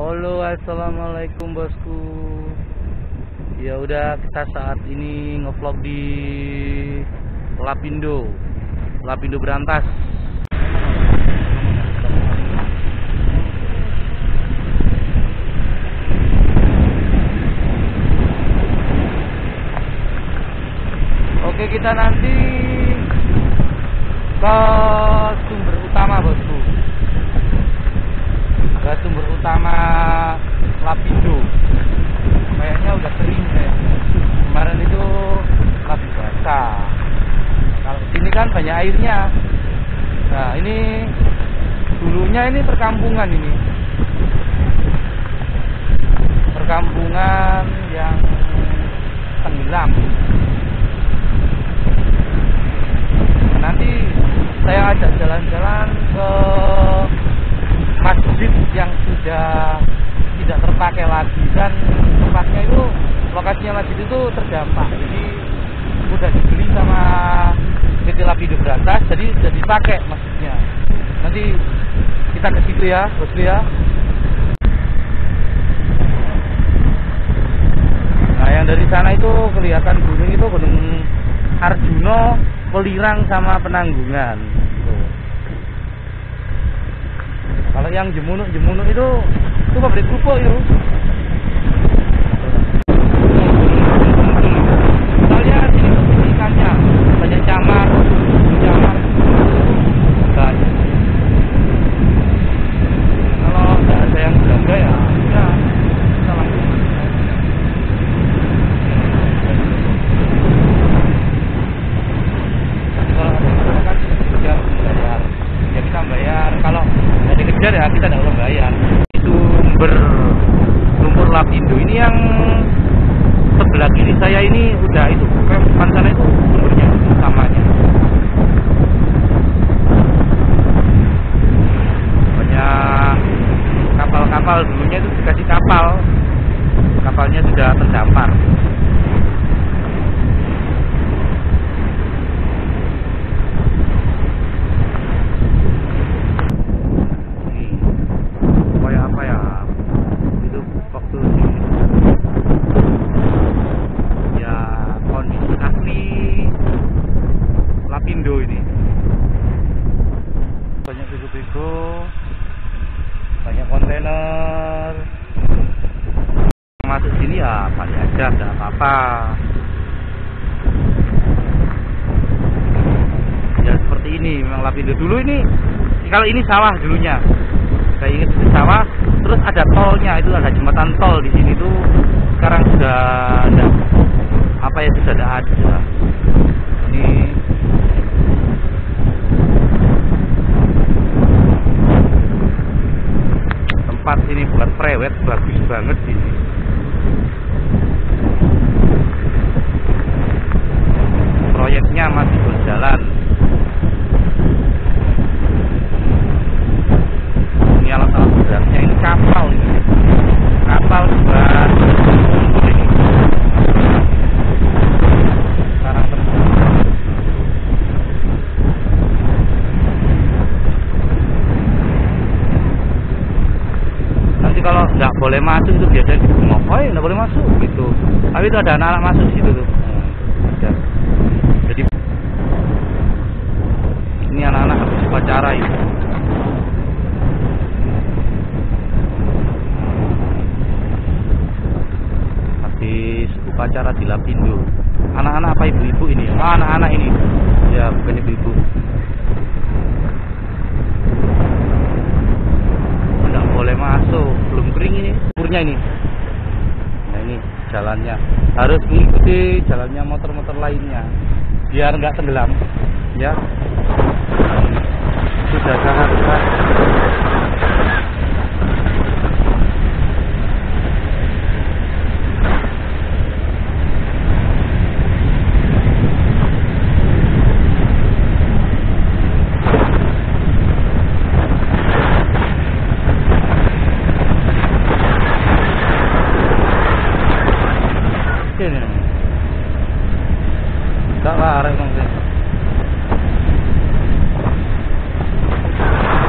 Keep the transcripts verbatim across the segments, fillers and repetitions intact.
Halo, assalamualaikum bosku. Ya udah, kita saat ini ngevlog di Lapindo, Lapindo Berantas. Oke, kita nanti ke sumber utama bosku, ke sumber utama Lapindo. Kayaknya udah kering ya. Kemarin itu lagi basah. Kalau sini kan banyak airnya. Nah ini dulunya ini perkampungan ini, perkampungan yang tenggelam. Nanti saya ajak jalan-jalan ke masjid yang sudah tidak terpakai lagi, dan tempatnya itu, lokasinya masjid itu terdampak, jadi udah dibeli sama P T Lapindo Berantas, jadi jadi dipakai masjidnya. Nanti kita ke situ ya bosku ya. Nah yang dari sana itu kelihatan gunung itu Gunung Arjuno, Welirang sama Penanggungan. Kalau yang Jemunuk-Jemunuk itu itu pabrik pupuk itu. Soalnya sini tuh ikannya banyak camar, camar banyak. Kalau nggak ada yang jaga ya, ya kita langsung. Kalau ada yang jaga kan kita bayar, ya kita bayar. Kalau nggak dikejar ya kita nggak usah bayar. Itu sumber lumpur Lapindo ini yang sebelah kiri saya ini udah itu, kan depan sana itu sumbernya utamanya. Banyak kapal-kapal, dulunya itu dikasih kapal, kapalnya sudah terdampar. Lapindo ini banyak bego-bego, banyak kontainer. Masuk sini ya pakai aja, tidak apa-apa. Ya seperti ini memang Lapindo dulu ini. Kalau ini sawah dulunya, saya ingat itu sawah. Terus ada tolnya, itu ada jembatan tol di sini tuh. Sekarang sudah ada apa ya, sudah ada ada. Ini tempat ini buat prewed, bagus banget sini. Proyeknya masih berjalan. Ini alat-alat beratnya, ini kapal ini. Kapal buat lumpur ini. Sekarang terbuka. Nanti kalau nggak boleh masuk itu biasanya dibungok, oh nggak boleh masuk gitu. Tapi itu ada anak-anak masuk di situ tuh. Ada. Jadi ini anak-anak habis upacara ini. Habis upacara di Lapindo. Anak-anak apa ibu-ibu ini? Oh, anak-anak ini. Ya bukan ibu-ibu. Boleh masuk, belum kering ini lumpurnya ini. Nah ini jalannya, harus mengikuti jalannya motor-motor lainnya biar nggak tenggelam ya. Sudah sangat besar. Tak lah, arek mong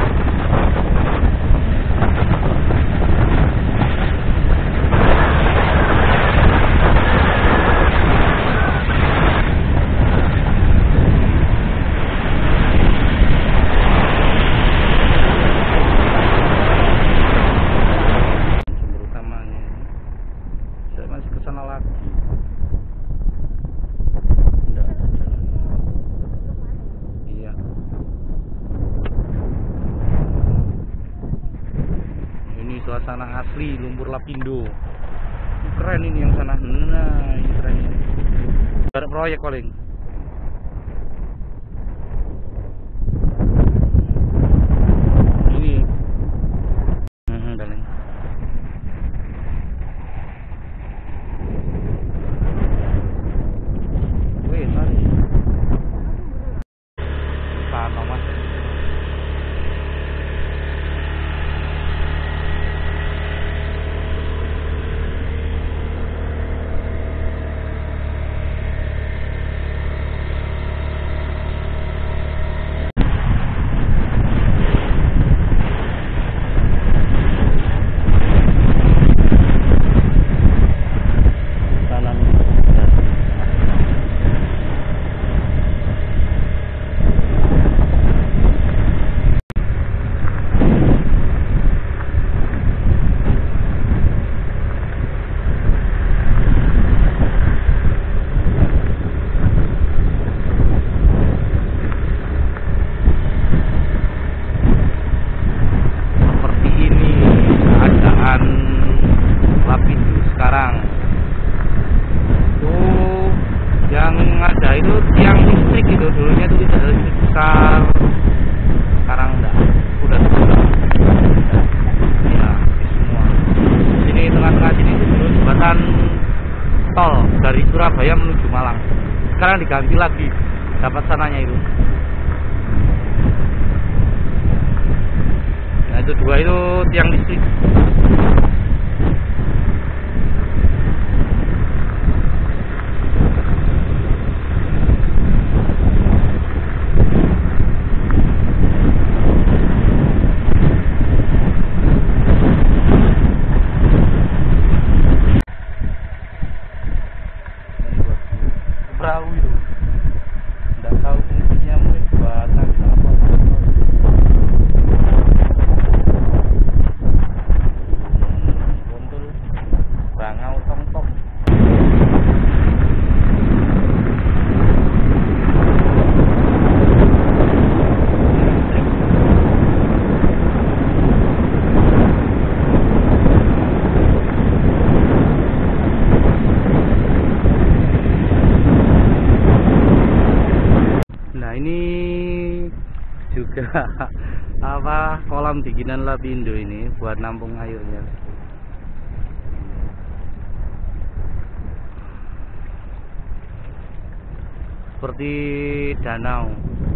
suasana asli lumpur lapindo. Keren ini yang sana. Nah, ini keren ini. Ada proyek paling. Ini. Hmm, paling. Wih, tadi. Sana mas. Lapindo sekarang tuh yang ada itu tiang listrik gitu, dulunya itu tidak ada listrik besar, sekarang enggak, udah udah ya semua. Sini tengah-tengah sini itu dulu jembatan tol dari Surabaya menuju Malang, sekarang diganti lagi, dapat sananya itu. Nah itu dua itu tiang listrik. Perahu itu nggak tahu fungsinya, mungkin buat nangkap apa gondol bangau tong-tong. Nah ini juga apa kolam bikinan Lapindo ini buat nampung airnya. Seperti danau.